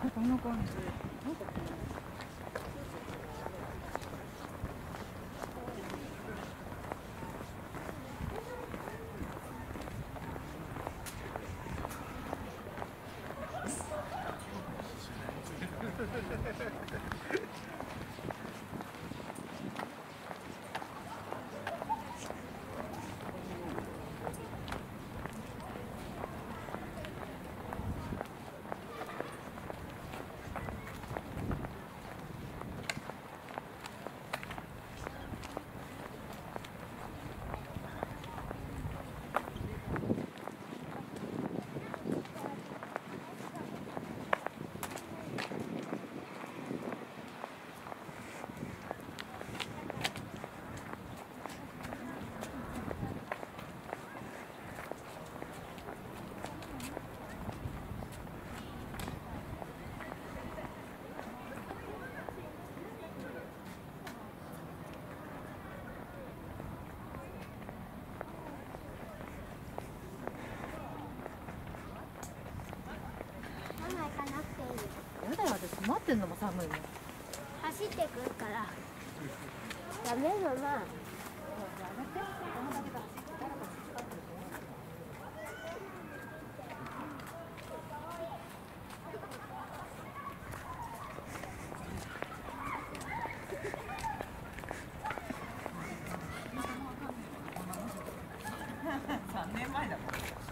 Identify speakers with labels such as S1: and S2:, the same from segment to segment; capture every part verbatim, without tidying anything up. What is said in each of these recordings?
S1: こんな感じ。なんかやだよ、私待ってんのも寒いもん。
S2: 走ってくるからダメママ。
S1: さんねんまえだもん。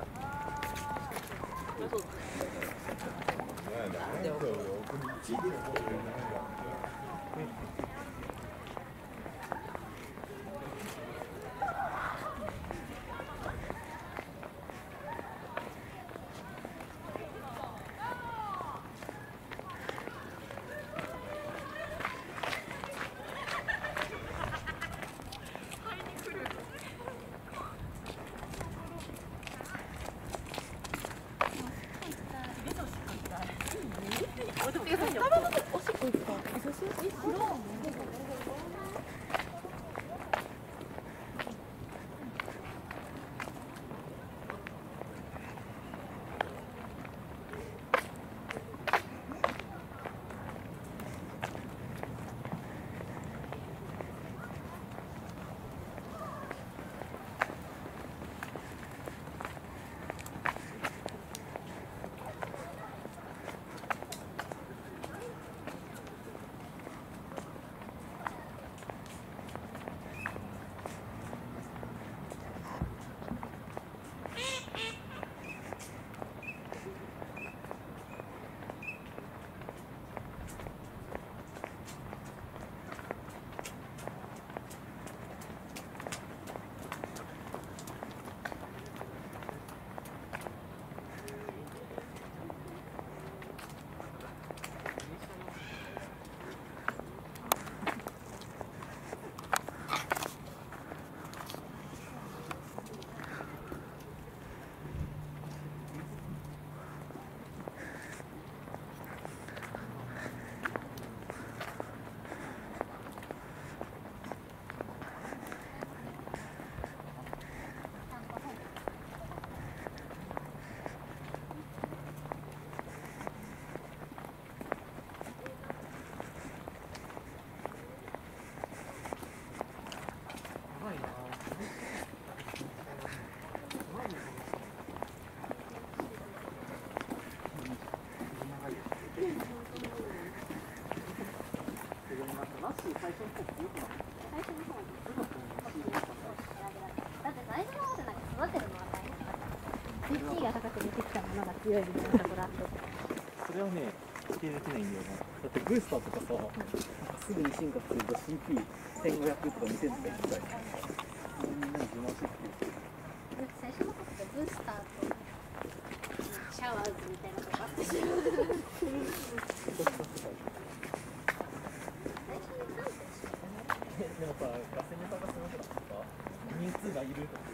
S2: 地位が高く出てきたものが強いみたいなところあって、
S3: それはね、否定できないんだよな。だってブースターとかさ、なんかすぐに進化すると シーピーせんごひゃく とかにせんとかいっぱいみんなに自慢してっていう。
S2: 最初の頃ってブースターとシャワーズみたいなのがあってしまう。
S3: でもさ、ガセネタがすごくなってさ、ミュウツーがいるとか